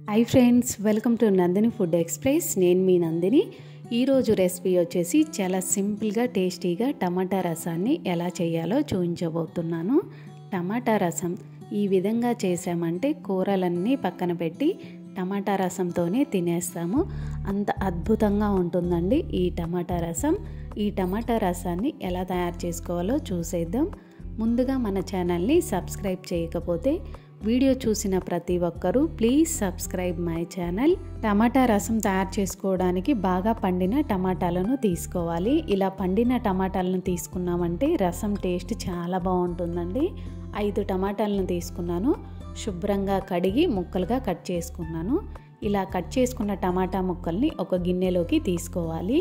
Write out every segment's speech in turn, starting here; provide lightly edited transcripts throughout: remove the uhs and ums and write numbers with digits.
High friends welcome to Nandini food express నేను మీ నందిని ఈ రోజు రెసిపీ వచ్చేసి చాలా సింపుల్ గా టేస్టీగా టమాటా రసాన్ని ఎలా చేయాలో చూపించబోతున్నాను। టమాటా రసం ఈ విధంగా చేసామంటే కూరలన్నీ పక్కన పెట్టి టమాటా రసంతోనే తినేస్తాము। అంత అద్భుతంగా ఉంటుందండి ఈ టమాటా రసం। ఈ టమాటా రసాన్ని ఎలా తయారు చేసుకోవాలో చూసేద్దాం। ముందుగా మన ఛానల్ ని సబ్స్క్రైబ్ చేయకపోతే వీడియో చూసిన ప్రతి ఒక్కరూ please subscribe my channel. Tomato rasam తయారు చేసుకోవడానికి బాగా పండిన టమాటాలను తీసుకోవాలి। ఇలా పండిన టమాటాలను తీసుకున్నామంటే రసం టేస్ట్ చాలా బాగుంటుందండి। 5 టమాటాలను తీసుకున్నాను, శుభ్రంగా కడిగి ముక్కలుగా కట్ చేసుకున్నాను। ఇలా కట్ చేసుకున్న టమాటా ముక్కల్ని ఒక గిన్నెలోకి తీసుకోవాలి।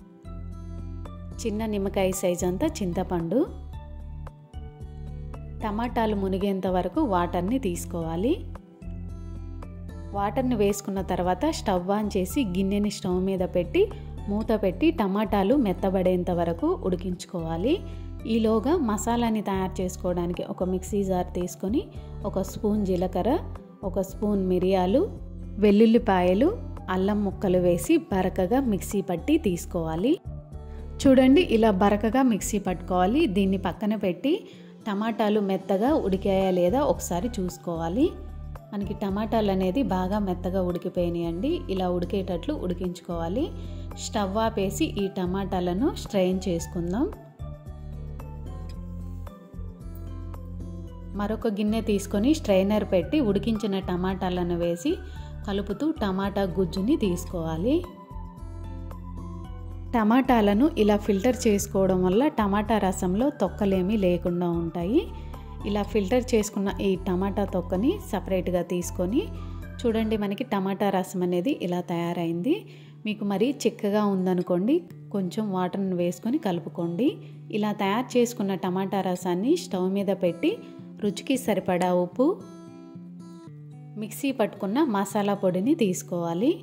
చిన్న నిమ్మకాయ సైజ్ అంతా చింతపండు, టమాటాలు మునిగేంత వరకు వాటర్ని తీసుకోవాలి। వాటర్ని వేసుకున్న తర్వాత స్టవ్ ఆన్ చేసి గిన్నెని స్టవ్ మీద పెట్టి మూత పెట్టి టమాటాలు మెత్తబడేంత వరకు ఉడికించుకోవాలి। ఈలోగా మసాలాని తయారు చేసుకోవడానికి ఒక మిక్సీ జార్ తీసుకొని ఒక స్పూన్ జీలకర్ర, ఒక స్పూన్ మిరియాలు, వెల్లుల్లిపాయలు, అల్లం ముక్కలు వేసి బరకగా మిక్సీ పట్టి తీసుకోవాలి। చూడండి ఇలా బరకగా మిక్సీ పట్టుకోవాలి। దీన్ని పక్కన పెట్టి టమాటాలు మెత్తగా ఉడికాయా లేదా ఒకసారి చూసుకోవాలి। మనకి టమాటాలు అనేది బాగా మెత్తగా ఉడికిపోయినాయండి। ఇలా ఉడికేటట్లు ఉడికించుకోవాలి। స్టవ్ ఆపేసి ఈ టమాటాలను స్ట్రెయిన్ చేసుకుందాం। మరొక గిన్నె తీసుకొని స్ట్రైనర్ పెట్టి ఉడికించిన టమాటాలను వేసి కలుపుతూ టమాటా గుజ్జుని తీసుకోవాలి। టమాటాలను ఇలా ఫిల్టర్ చేసుకోవడం వల్ల టమాటా రసంలో తొక్కలేమీ లేకుండా ఉంటాయి। ఇలా ఫిల్టర్ చేసుకున్న ఈ టమాటా తొక్కని సపరేట్గా తీసుకొని చూడండి మనకి టమాటా రసం అనేది ఇలా తయారైంది। మీకు మరి చిక్కగా ఉందనుకోండి కొంచెం వాటర్ని వేసుకొని కలుపుకోండి। ఇలా తయారు చేసుకున్న టమాటా రసాన్ని స్టవ్ మీద పెట్టి రుచికి సరిపడా ఉప్పు, మిక్సీ పట్టుకున్న మసాలా పొడిని తీసుకోవాలి।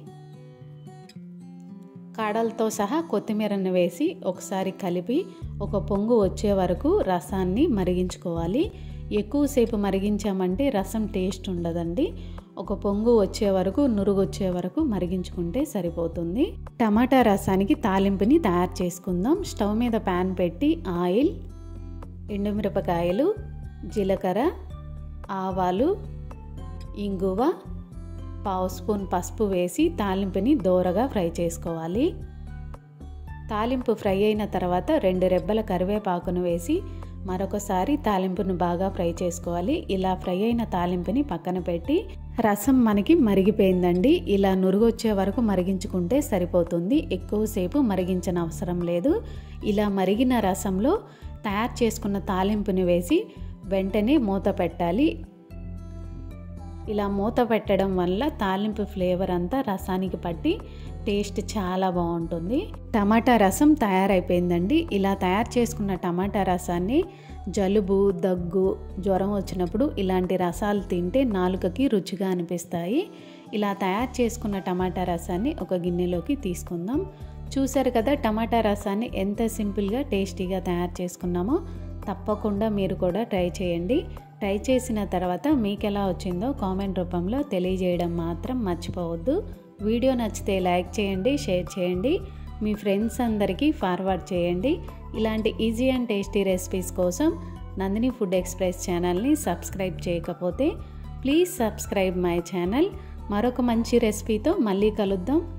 కాడలతో సహా కొత్తిమీరను వేసి ఒకసారి కలిపి ఒక పొంగు వచ్చే వరకు రసాన్ని మరిగించుకోవాలి। ఎక్కువసేపు మరిగించామంటే రసం టేస్ట్ ఉండదండి। ఒక పొంగు వచ్చే వరకు, నురుగు వచ్చే వరకు మరిగించుకుంటే సరిపోతుంది। టమాటా రసానికి తాలింపుని తయారు చేసుకుందాం। స్టవ్ మీద ప్యాన్ పెట్టి ఆయిల్, ఎండుమిరపకాయలు, జీలకర్ర, ఆవాలు, ఇంగువ, పావు స్పూన్ పసుపు వేసి తాలింపుని దోరగా ఫ్రై చేసుకోవాలి। తాలింపు ఫ్రై అయిన తర్వాత 2 రెబ్బల కరివేపాకును వేసి మరొకసారి తాలింపును బాగా ఫ్రై చేసుకోవాలి। ఇలా ఫ్రై అయిన తాలింపుని పక్కన పెట్టి రసం మనకి మరిగిపోయిందండి। ఇలా నురుగొచ్చే వరకు మరిగించుకుంటే సరిపోతుంది, ఎక్కువసేపు మరిగించిన అవసరం లేదు। ఇలా మరిగిన రసంలో తయారు చేసుకున్న తాలింపుని వేసి వెంటనే మూత పెట్టాలి। ఇలా మూత పెట్టడం వల్ల తాలింపు ఫ్లేవర్ అంతా రసానికి పట్టి టేస్ట్ చాలా బాగుంటుంది। టమాటా రసం తయారైపోయిందండి। ఇలా తయారు చేసుకున్న టమాటా రసాన్ని జలుబు, దగ్గు, జ్వరం వచ్చినప్పుడు ఇలాంటి రసాలు తింటే నాలుకకి రుచిగా అనిపిస్తాయి। ఇలా తయారు చేసుకున్న టమాటా రసాన్ని ఒక గిన్నెలోకి తీసుకుందాం। చూసారు కదా టమాటా రసాన్ని ఎంత సింపుల్గా టేస్టీగా తయారు చేసుకున్నామో। తప్పకుండా మీరు కూడా ట్రై చేయండి। ట్రై చేసిన తర్వాత మీకు ఎలా వచ్చిందో కామెంట్ రూపంలో తెలియజేయడం మాత్రం మర్చిపోవద్దు। వీడియో నచ్చితే లైక్ చేయండి, షేర్ చేయండి, మీ ఫ్రెండ్స్ అందరికీ ఫార్వర్డ్ చేయండి। ఇలాంటి ఈజీ అండ్ టేస్టీ రెసిపీస్ కోసం నందిని ఫుడ్ ఎక్స్ప్రెస్ ఛానల్ని సబ్స్క్రైబ్ చేయకపోతే ప్లీజ్ సబ్స్క్రైబ్ మై ఛానల్। మరొక మంచి రెసిపీతో మళ్ళీ కలుద్దాం।